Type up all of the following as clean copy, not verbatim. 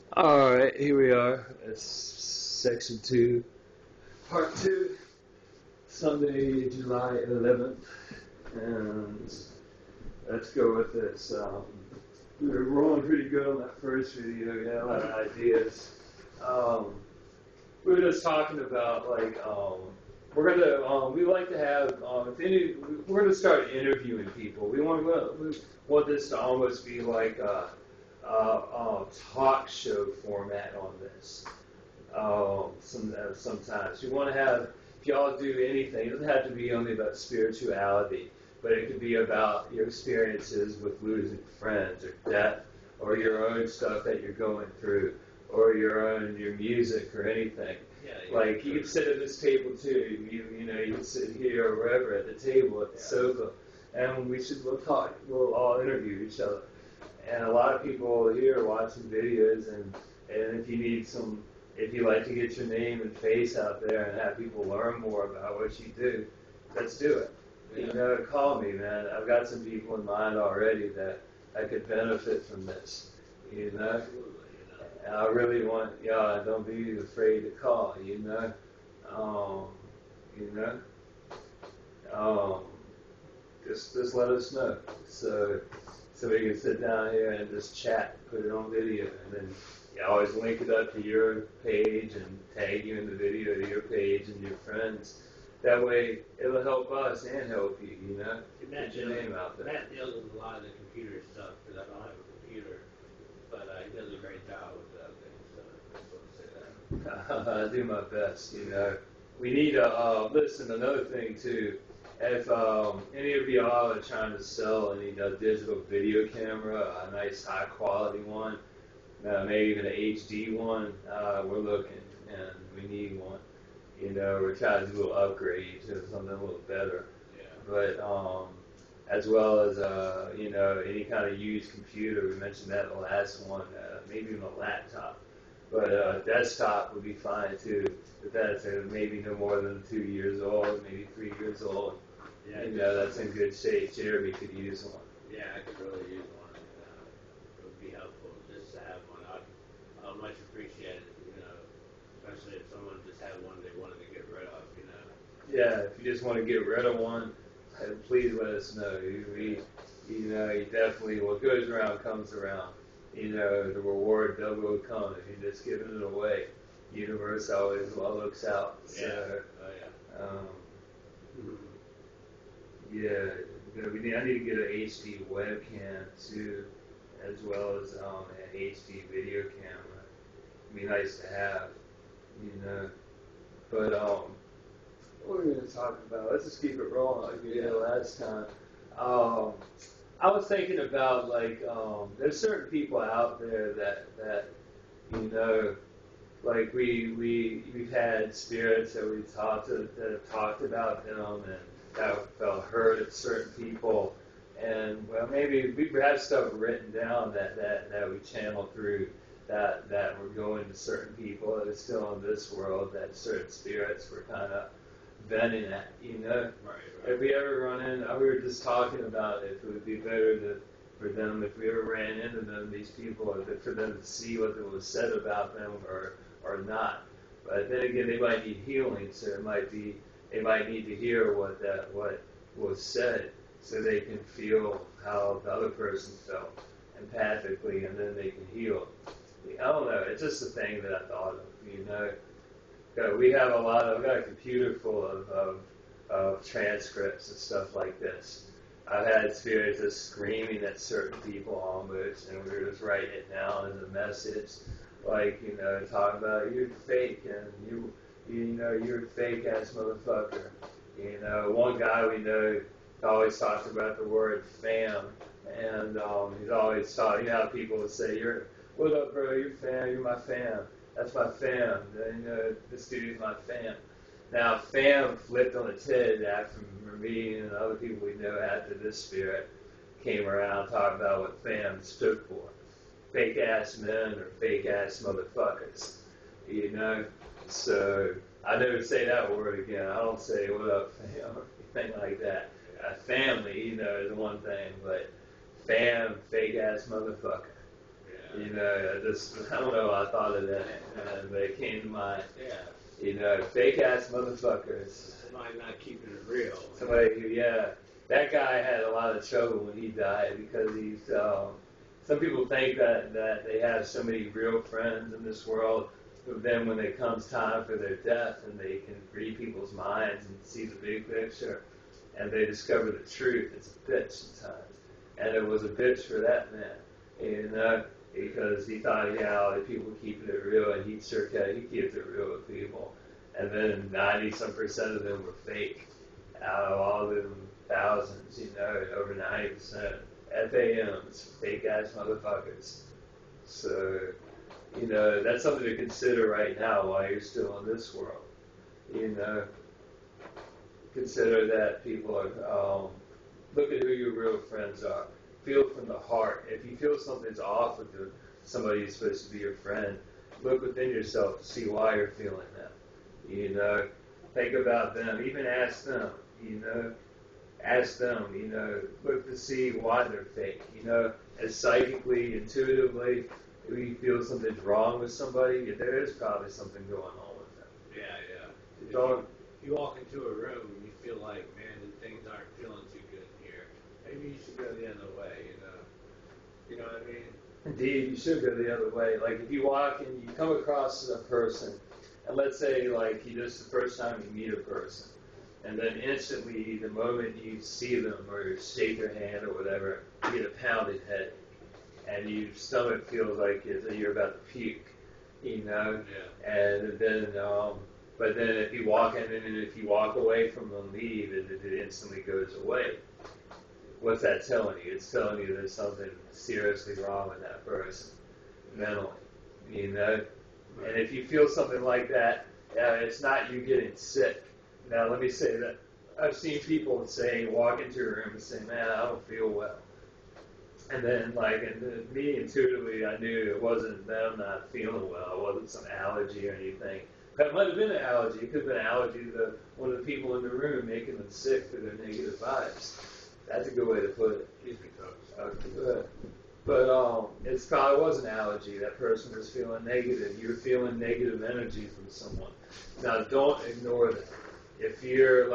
All right, here we are. It's section 2, part 2, Sunday, July 11th, and let's go with this. We were rolling pretty good on that first video. We had a lot of ideas. We were just talking about we like to have we're gonna start interviewing people. We want this to almost be like a talk show format on this. Sometimes you want to have, if y'all do anything, it doesn't have to be only about spirituality, but it could be about your experiences with losing friends or death, or your own stuff that you're going through, or your music or anything. Yeah, like you can sit at this table too. You can sit here or wherever at the table at the sofa, and we'll talk. We'll all interview each other. And a lot of people here are watching videos, and if you like to get your name and face out there and have people learn more about what you do, let's do it. Yeah. Call me, man. I've got some people in mind already that I could benefit from this. Absolutely. And I really want y'all, don't be afraid to call. Just let us know. So we can sit down here and just chat, put it on video, and then you always link it up to your page and tag you in the video to your page and your friends. That way, it'll help us and help you, Matt Get your name out there. Matt deals with a lot of the computer stuff because I don't have a computer, but he does a great job with that thing, so I just want to say that. I do my best, We need to, listen, another thing too, if any of y'all are trying to sell any digital video camera, a nice high quality one, maybe even an HD one, we're looking and we need one. We're trying to do a little upgrade to something a little better. Yeah. But as well as any kind of used computer, we mentioned that in the last one, maybe even a laptop. But desktop would be fine too. But that's maybe no more than 2 years old, maybe 3 years old. Yeah, That's in good shape. Jeremy could use one. Yeah, I could really use one. It would be helpful just to have one. I'd much appreciate it, especially if someone just had one they wanted to get rid of, Yeah, if you just want to get rid of one, please let us know. You definitely, what goes around comes around. The reward double will come if you're just giving it away. Universe always looks out. So, yeah. I need to get an HD webcam too, as well as an HD video camera. It'd be nice to have, But what are we going to talk about? Let's just keep it rolling like we did last time. I was thinking about there's certain people out there that like we've had spirits that that have talked about them and that felt hurt at certain people, and maybe we have stuff written down that we channel through that we're going to certain people that are still in this world that certain spirits were kind of venting at, Right. If we ever run in, we were just talking about if it would be better for them if we ever ran into them, these people, for them to see what was said about them or not. But then again, they might need healing, so they might need to hear what was said, so they can feel how the other person felt empathically, and then they can heal. I don't know. It's just a thing that I thought of. We have I've got a computer full of transcripts and stuff like this. I've had spirits just screaming at certain people almost, and we were just writing it down as a message, talking about you're fake and you're a fake ass motherfucker. One guy we know always talks about the word fam, and he's always talking. How people would say, "What up, bro? You're fam. You're my fam. That's my fam. This dude's my fam." Now, fam flipped on its head after me and other people we know after this spirit came around talking about what fam stood for. Fake ass men or fake ass motherfuckers. So I never say that word again. I don't say what up fam or anything like that. Family, is one thing, but fam, fake ass motherfucker. Yeah. You know, I don't know, I thought of that, but it came to mind. Yeah. You know, fake ass motherfuckers. Somebody not keeping it real. Somebody who, that guy had a lot of trouble when he died because he's. Some people think that they have so many real friends in this world, but then when it comes time for their death and they can read people's minds and see the big picture, and they discover the truth, it's a bitch sometimes. And it was a bitch for that man, you know, because he thought, all the people keeping it real, and he keeps it real with people. And then 90-some% of them were fake. Out of all of them thousands, you know, over 90%. FAMs, fake ass motherfuckers. So, you know, that's something to consider right now while you're still in this world. You know, consider that people are, look at who your real friends are. Feel from the heart. If you feel something's off with somebody who's supposed to be your friend, look within yourself to see why you're feeling that. You know, think about them. Even ask them, you know. Ask them, you know, look to see why they're fake. You know, as psychically, intuitively, if you feel something's wrong with somebody, there is probably something going on with them. Yeah. If you walk into a room and you feel like, man, things aren't feeling too good here, maybe you should go the other way, you know. You know what I mean? Indeed, you should go the other way. Like if you walk and you come across a person, and let's say like this is the first time you meet a person, and then instantly, the moment you see them or shake their hand or whatever, you get a pounded head, and your stomach feels like you're about to puke, you know. Yeah. And then, but then if you walk in and if you walk away from them, leave, it instantly goes away. What's that telling you? It's telling you there's something seriously wrong with that person, mentally, you know. And if you feel something like that, it's not you getting sick. Now, let me say that I've seen people walk into a room and say, man, I don't feel well. And then, me intuitively, I knew it wasn't them not feeling well. It wasn't some allergy or anything. But it might have been an allergy. It could have been an allergy to one of the people in the room making them sick through their negative vibes. That's a good way to put it. Okay, good. But it probably was an allergy. That person was feeling negative. You're feeling negative energy from someone. Now, don't ignore that. If you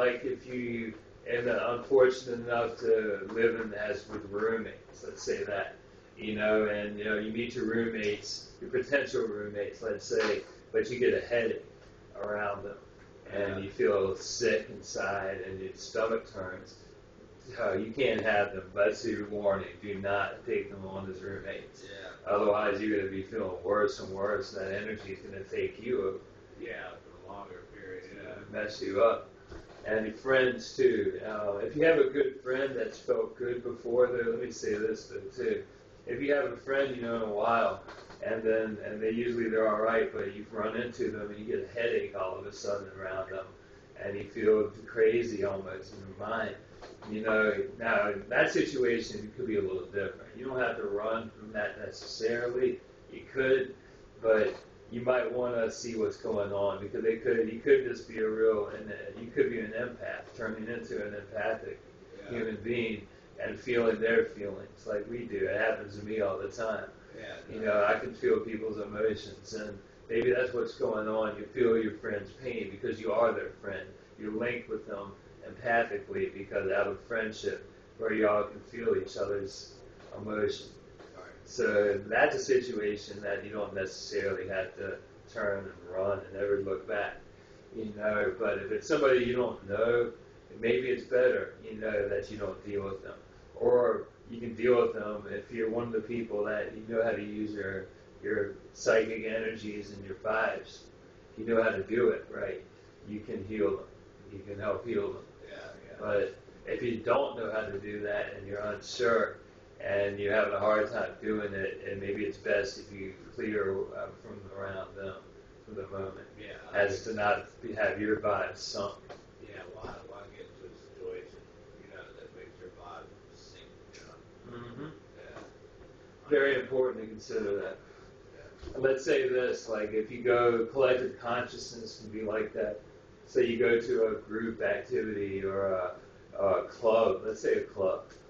unfortunate enough to live with roommates, let's say that, you know, and you know you meet your roommates, your potential roommates, let's say, but you get a headache around them, and you feel sick inside, and your stomach turns. You can't have them. That's your warning. Do not take them on as roommates. Yeah. Otherwise, you're going to be feeling worse and worse. That energy is going to take you over. Yeah, for a longer period. Yeah. Mess you up. And your friends too. If you have a good friend that's felt good before, let me say this though too. If you have a friend you know in a while, and they're all right, but you've run into them and you get a headache all of a sudden around them, and you feel crazy almost in your mind. You know, now in that situation it could be a little different. You don't have to run from that necessarily. You could, but you might want to see what's going on because you could just be you could be an empath turning into an empathic human being and feeling their feelings like we do. It happens to me all the time. Yeah. You know, I can feel people's emotions, and maybe that's what's going on. You feel your friend's pain because you are their friend. You're linked with them empathically because out of friendship where y'all can feel each other's emotion. So that's a situation that you don't necessarily have to turn and run and never look back, you know. But if it's somebody you don't know, maybe it's better, you know, that you don't deal with them. Or you can deal with them if you're one of the people that you know how to use your psychic energies and your vibes. You know how to do it, right? You can heal them. You can help heal them. Yeah. But if you don't know how to do that and you're unsure, and you're having a hard time doing it, and maybe it's best if you clear from around them for the moment, as to not have your vibe sunk. Yeah, why get into a situation, you know, that makes your vibe sink, you know? Mm-hmm. Yeah. Very important to consider that. Yeah. Let's say this, like if you go, collective consciousness can be like that. Say you go to a group activity or a club, let's say a club.